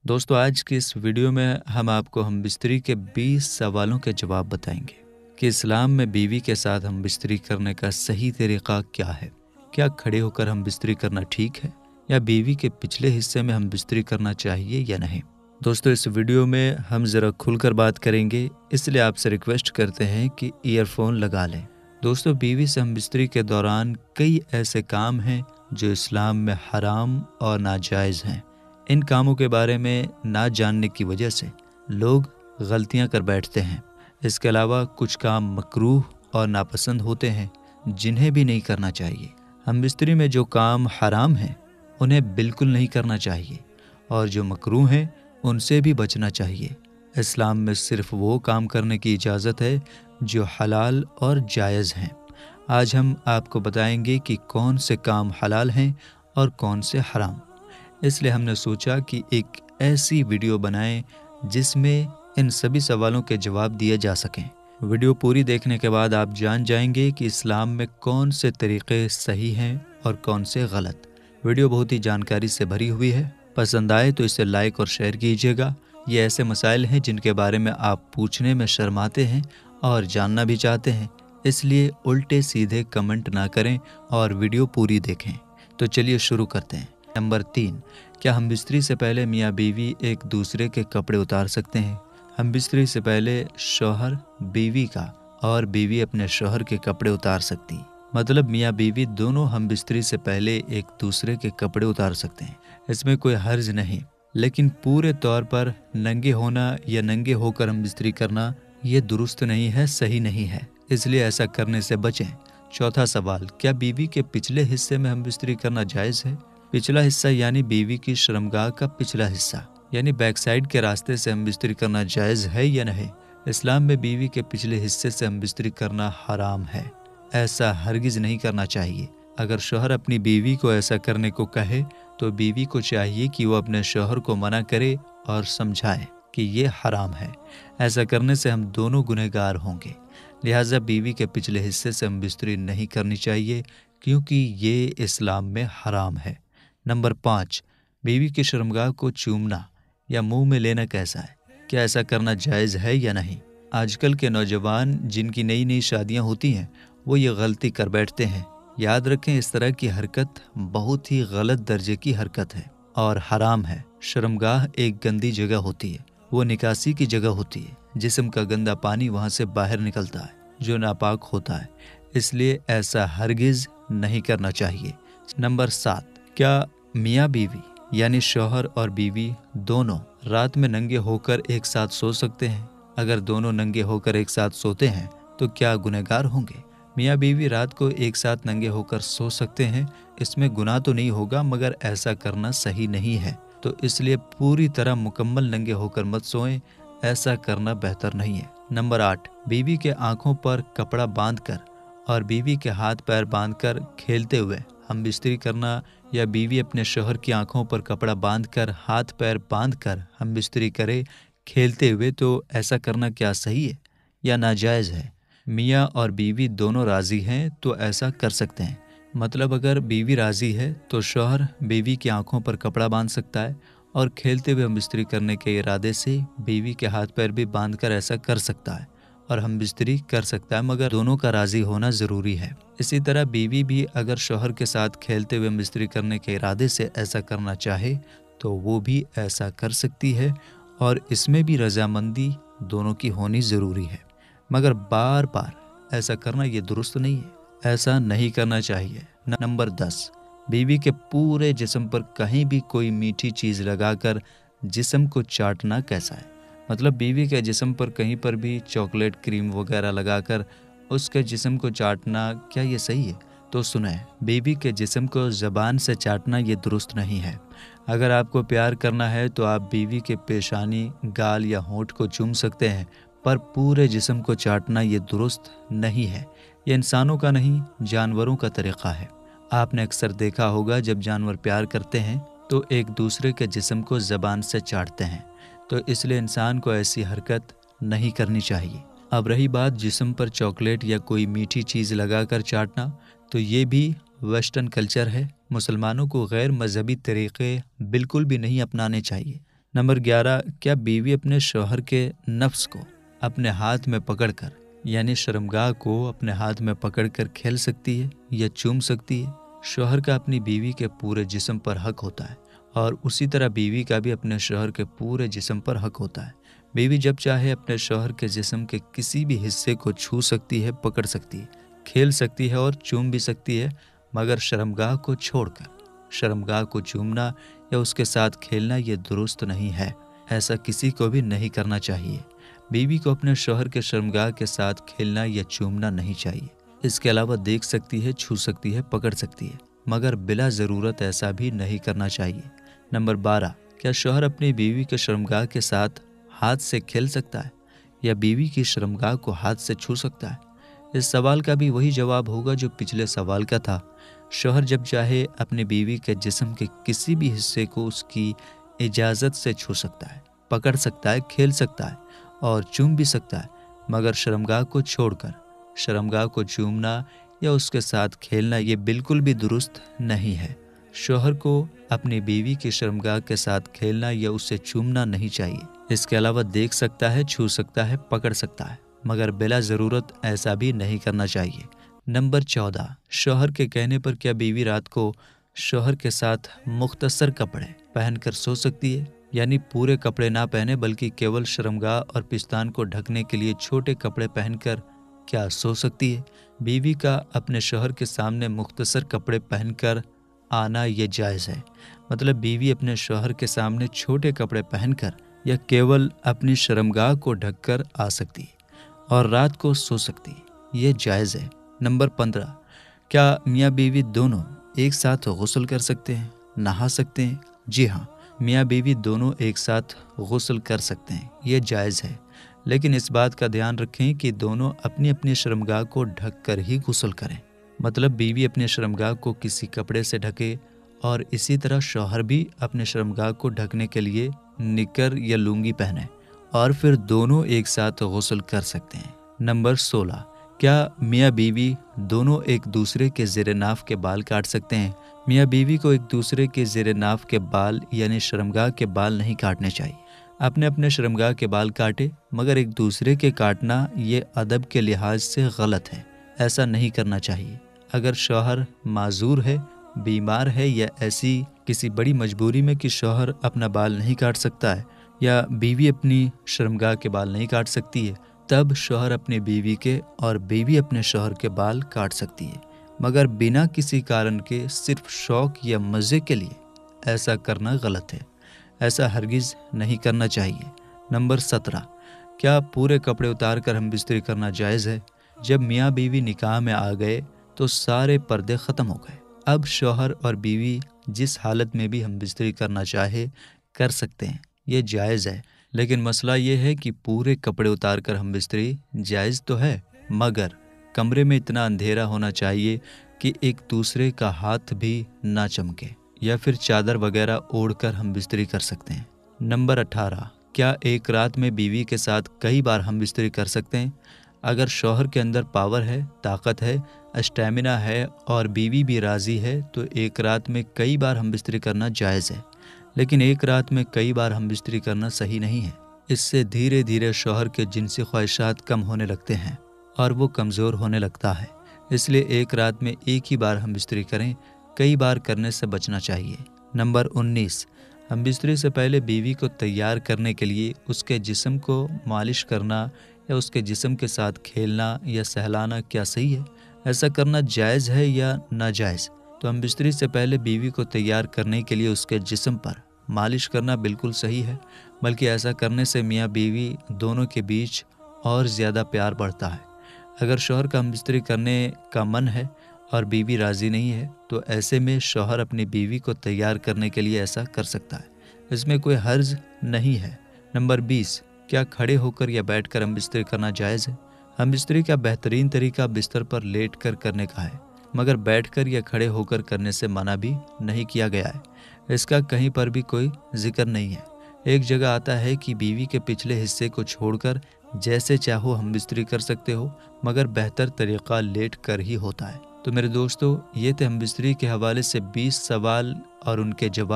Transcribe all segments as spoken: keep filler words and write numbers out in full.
दोस्तों, आज की इस वीडियो में हम आपको हमबिस्तरी के बीस सवालों के जवाब बताएंगे कि इस्लाम में बीवी के साथ हमबिस्तरी करने का सही तरीका क्या है। क्या खड़े होकर हमबिस्तरी करना ठीक है या बीवी के पिछले हिस्से में हमबिस्तरी करना चाहिए या नहीं। दोस्तों, इस वीडियो में हम ज़रा खुलकर बात करेंगे, इसलिए आपसे रिक्वेस्ट करते हैं कि ईयरफोन लगा लें। दोस्तों, बीवी से हमबिस्तरी के दौरान कई ऐसे काम हैं जो इस्लाम में हराम और नाजायज़ हैं। इन कामों के बारे में ना जानने की वजह से लोग गलतियां कर बैठते हैं। इसके अलावा कुछ काम मकरूह और नापसंद होते हैं जिन्हें भी नहीं करना चाहिए। हमबिस्तरी में जो काम हराम हैं उन्हें बिल्कुल नहीं करना चाहिए और जो मकरूह हैं उनसे भी बचना चाहिए। इस्लाम में सिर्फ वो काम करने की इजाज़त है जो हलाल और जायज़ हैं। आज हम आपको बताएंगे कि कौन से काम हलाल हैं और कौन से हराम। इसलिए हमने सोचा कि एक ऐसी वीडियो बनाएं जिसमें इन सभी सवालों के जवाब दिए जा सकें। वीडियो पूरी देखने के बाद आप जान जाएंगे कि इस्लाम में कौन से तरीक़े सही हैं और कौन से गलत। वीडियो बहुत ही जानकारी से भरी हुई है। पसंद आए तो इसे लाइक और शेयर कीजिएगा। ये ऐसे मसाइल हैं जिनके बारे में आप पूछने में शर्माते हैं और जानना भी चाहते हैं, इसलिए उल्टे सीधे कमेंट ना करें और वीडियो पूरी देखें। तो चलिए शुरू करते हैं। नंबर तीन, क्या हमबिस्तरी से पहले मियाँ बीवी एक दूसरे के कपड़े उतार सकते हैं। हमबिस्तरी से पहले शौहर बीवी का और बीवी अपने शौहर के कपड़े उतार सकती, मतलब मियाँ बीवी दोनों हमबिस्तरी से पहले एक दूसरे के कपड़े उतार सकते हैं। इसमें कोई हर्ज नहीं, लेकिन पूरे तौर पर नंगे होना या नंगे होकर हमबिस्तरी करना ये दुरुस्त नहीं है, सही नहीं है, इसलिए ऐसा करने से बचें। चौथा सवाल, क्या बीवी के पिछले हिस्से में हमबिस्तरी करना जायज़ है। पिछला हिस्सा यानी बीवी की शर्मगाह का पिछला हिस्सा यानी बैक साइड के रास्ते से हमबिस्तरी करना जायज़ है या नहीं। इस्लाम में बीवी के पिछले हिस्से से हमबिस्तरी करना हराम है, ऐसा हरगिज़ नहीं करना चाहिए। अगर शौहर अपनी बीवी को ऐसा करने को कहे तो बीवी को चाहिए कि वो अपने शौहर को मना करे और समझाए कि ये हराम है। ऐसा करने से हम दोनों गुनहगार होंगे। लिहाजा बीवी के पिछले हिस्से से हमबिस्तरी नहीं करनी चाहिए क्योंकि ये इस्लाम में हराम है। नंबर पाँच, बीवी की शर्मगाह को चूमना या मुंह में लेना कैसा है। क्या ऐसा करना जायज़ है या नहीं। आजकल के नौजवान जिनकी नई नई शादियां होती हैं वो ये गलती कर बैठते हैं। याद रखें, इस तरह की हरकत बहुत ही गलत दर्जे की हरकत है और हराम है। शर्मगाह एक गंदी जगह होती है, वो निकासी की जगह होती है। जिस्म का गंदा पानी वहाँ से बाहर निकलता है जो नापाक होता है, इसलिए ऐसा हरगिज़ नहीं करना चाहिए। नंबर सात, क्या मियाँ बीवी यानी शौहर और बीवी दोनों रात में नंगे होकर एक साथ सो सकते हैं। अगर दोनों नंगे होकर एक साथ सोते हैं तो क्या गुनहगार होंगे। मियाँ बीवी रात को एक साथ नंगे होकर सो सकते हैं, इसमें गुनाह तो नहीं होगा, मगर ऐसा करना सही नहीं है, तो इसलिए पूरी तरह मुकम्मल नंगे होकर मत सोएं, ऐसा करना बेहतर नहीं है। नंबर आठ, बीवी के आंखों पर कपड़ा बांधकर और बीवी के हाथ पैर बांधकर खेलते हुए हमबिस्तरी करना या बीवी अपने शौहर की आंखों पर कपड़ा बांधकर हाथ पैर बांधकर हमबिस्तरी करे खेलते हुए, तो ऐसा करना क्या सही है या नाजायज़ है। मियाँ और बीवी दोनों राज़ी हैं तो ऐसा कर सकते हैं। मतलब अगर बीवी राज़ी है तो शौहर बीवी की आंखों पर कपड़ा बांध सकता है और खेलते हुए हमबिस्तरी करने के इरादे से बीवी के हाथ पैर भी बांधकर ऐसा कर सकता है और हमबिस्तरी कर सकता है, मगर दोनों का राज़ी होना ज़रूरी है। इसी तरह बीवी भी अगर शौहर के साथ खेलते हुए हमबिस्तरी करने के इरादे से ऐसा करना चाहे तो वो भी ऐसा कर सकती है और इसमें भी रज़ामंदी दोनों की होनी ज़रूरी है, मगर बार बार ऐसा करना ये दुरुस्त नहीं है, ऐसा नहीं करना चाहिए। नंबर दस, बीवी के पूरे जिस्म पर कहीं भी कोई मीठी चीज़ लगाकर जिस्म को चाटना कैसा है। मतलब बीवी के जिस्म पर कहीं पर भी चॉकलेट क्रीम वगैरह लगाकर उसके जिस्म को चाटना, क्या ये सही है। तो सुने, बीवी के जिस्म को ज़बान से चाटना ये दुरुस्त नहीं है। अगर आपको प्यार करना है तो आप बीवी के पेशानी, गाल या होंठ को चूम सकते हैं, पर पूरे जिस्म को चाटना ये दुरुस्त नहीं है। ये इंसानों का नहीं, जानवरों का तरीक़ा है। आपने अक्सर देखा होगा जब जानवर प्यार करते हैं तो एक दूसरे के जिस्म को ज़बान से चाटते हैं, तो इसलिए इंसान को ऐसी हरकत नहीं करनी चाहिए। अब रही बात जिस्म पर चॉकलेट या कोई मीठी चीज़ लगाकर चाटना, तो ये भी वेस्टर्न कल्चर है। मुसलमानों को गैर मजहबी तरीक़े बिल्कुल भी नहीं अपनाने चाहिए। नंबर ग्यारह, क्या बीवी अपने शौहर के नफ्स को अपने हाथ में पकड़कर यानी शर्मगाह को अपने हाथ में पकड़कर खेल सकती है या चूम सकती है? शौहर का अपनी बीवी के पूरे जिस्म पर हक होता है और उसी तरह बीवी का भी अपने शौहर के पूरे जिस्म पर हक होता है। बीवी जब चाहे अपने शौहर के जिस्म के किसी भी हिस्से को छू सकती है, पकड़ सकती है, खेल सकती है और चूम भी सकती है, मगर शर्मगाह को छोड़कर। शर्मगाह को चूमना या उसके साथ खेलना ये दुरुस्त नहीं है, ऐसा किसी को भी नहीं करना चाहिए। बीवी को अपने शौहर के शर्मगाह के साथ खेलना या चूमना नहीं चाहिए। इसके अलावा देख सकती है, छू सकती है, पकड़ सकती है, मगर बिला ज़रूरत ऐसा भी नहीं करना चाहिए। नंबर बारह, क्या शौहर अपनी बीवी के शर्मगाह के साथ हाथ से खेल सकता है या बीवी की शर्मगाह को हाथ से छू सकता है? इस सवाल का भी वही जवाब होगा जो पिछले सवाल का था। शौहर जब चाहे अपनी बीवी के जिस्म के किसी भी हिस्से को उसकी इजाज़त से छू सकता है, पकड़ सकता है, खेल सकता है और चूम भी सकता है, मगर शर्मगाह को छोड़कर। शर्मगाह को चूमना या उसके साथ खेलना ये बिल्कुल भी दुरुस्त नहीं है। शौहर को अपनी बीवी की शर्मगाह के साथ खेलना या उसे चूमना नहीं चाहिए। इसके अलावा देख सकता है, छू सकता है, पकड़ सकता है, मगर बिला ज़रूरत ऐसा भी नहीं करना चाहिए। नंबर चौदह, शौहर के कहने पर क्या बीवी रात को शौहर के साथ मुख्तसर कपड़े पहनकर सो सकती है? यानी पूरे कपड़े ना पहने बल्कि केवल शर्मगाह और पिस्तान को ढकने के लिए छोटे कपड़े पहनकर क्या सो सकती है? बीवी का अपने शौहर के सामने मुख्तसर कपड़े पहनकर आना ये जायज़ है। मतलब बीवी अपने शौहर के सामने छोटे कपड़े पहनकर या केवल अपनी शर्मगाह को ढककर आ सकती है और रात को सो सकती है, ये जायज़ है। नंबर पंद्रह, क्या मियाँ बीवी दोनों एक साथ गुस्ल कर सकते हैं, नहा सकते हैं? जी हाँ, मियाँ बीवी दोनों एक साथ गुस्ल कर सकते हैं, ये जायज़ है, लेकिन इस बात का ध्यान रखें कि दोनों अपनी अपनी शर्मगाह को ढक कर ही गुस्ल करें। मतलब बीवी अपने शर्मगाह को किसी कपड़े से ढके और इसी तरह शौहर भी अपने शर्मगाह को ढकने के लिए निकर या लुंगी पहने और फिर दोनों एक साथ गुस्ल कर सकते हैं। नंबर सोलह, क्या मियाँ बीवी दोनों एक दूसरे के ज़ेरे नाफ के बाल काट सकते हैं? मियाँ बीवी को एक दूसरे के ज़ेरे नाफ के बाल यानी शर्मगाह के बाल नहीं काटने चाहिए। अपने अपने शर्मगाह के बाल काटे, मगर एक दूसरे के काटना ये अदब के लिहाज से गलत है, ऐसा नहीं करना चाहिए। अगर शौहर माजूर है, बीमार है या ऐसी किसी बड़ी मजबूरी में कि शौहर अपना बाल नहीं काट सकता है या बीवी अपनी शर्मगाह के बाल नहीं काट सकती है, तब शौहर अपनी बीवी के और बीवी अपने शौहर के बाल काट सकती है, मगर बिना किसी कारण के सिर्फ शौक या मज़े के लिए ऐसा करना गलत है, ऐसा हरगिज़ नहीं करना चाहिए। नंबर सत्रह, क्या पूरे कपड़े उतार कर हम बिस्तरी करना जायज़ है? जब मियाँ बीवी निकाह में आ गए तो सारे पर्दे ख़त्म हो गए। अब शौहर और बीवी जिस हालत में भी हम बिस्तरी करना चाहे कर सकते हैं, ये जायज़ है, लेकिन मसला ये है कि पूरे कपड़े उतार कर हम बिस्तरी जायज़ तो है, मगर कमरे में इतना अंधेरा होना चाहिए कि एक दूसरे का हाथ भी ना चमके, या फिर चादर वगैरह ओढ़कर हम बिस्तरी कर सकते हैं। नंबर अठारह, क्या एक रात में बीवी के साथ कई बार हम बिस्तरी कर सकते हैं? अगर शौहर के अंदर पावर है, ताकत है, स्टैमिना है और बीवी भी राज़ी है तो एक रात में कई बार हम बिस्तरी करना जायज़ है, लेकिन एक रात में कई बार हम बिस्तरी करना सही नहीं है। इससे धीरे धीरे शौहर के जिनसी ख्वाहिशात कम होने लगते हैं और वो कमज़ोर होने लगता है। इसलिए एक रात में एक ही बार हम बिस्तरी करें, कई बार करने से बचना चाहिए। नंबर उन्नीस, हम बिस्तरी से पहले बीवी को तैयार करने के लिए उसके जिस्म को मालिश करना या उसके जिस्म के साथ खेलना या सहलाना क्या सही है? ऐसा करना जायज़ है या नाजायज़? तो हम बिस्तरी से पहले बीवी को तैयार करने के लिए उसके जिस्म पर मालिश करना बिल्कुल सही है, बल्कि ऐसा करने से मियाँ बीवी दोनों के बीच और ज़्यादा प्यार बढ़ता है। अगर शौहर का हम बिस्तरी करने का मन है और बीवी राज़ी नहीं है तो ऐसे में शौहर अपनी बीवी को तैयार करने के लिए ऐसा कर सकता है, इसमें कोई हर्ज नहीं है। नंबर बीस, क्या खड़े होकर या बैठकर हम बिस्तरी करना जायज़ है? हम बिस्तरी का बेहतरीन तरीका बिस्तर पर लेट कर करने का है, मगर बैठकर या खड़े होकर करने से मना भी नहीं किया गया है। इसका कहीं पर भी कोई जिक्र नहीं है। एक जगह आता है कि बीवी के पिछले हिस्से को छोड़कर जैसे चाहो हम बिस्तरी कर सकते हो, मगर बेहतर तरीका लेट कर ही होता है। तो मेरे दोस्तों, ये थे हम बिस्तरी के हवाले से बीस सवाल और उनके जवाब।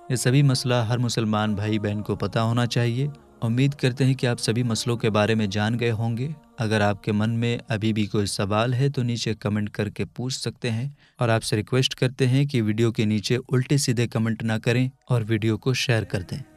یہ سبھی مسئلہ ہر مسلمان بھائی بہن کو پتہ ہونا چاہیے۔ امید کرتے ہیں کہ آپ سبھی مسئلوں کے بارے میں جان گئے ہوں گے۔ اگر آپ کے من میں ابھی بھی کوئی سوال ہے تو نیچے کمنٹ کر کے پوچھ سکتے ہیں، اور آپ سے ریکویسٹ کرتے ہیں کہ ویڈیو کے نیچے الٹے سیدھے کمنٹ نہ کریں اور ویڈیو کو شیئر کر دیں۔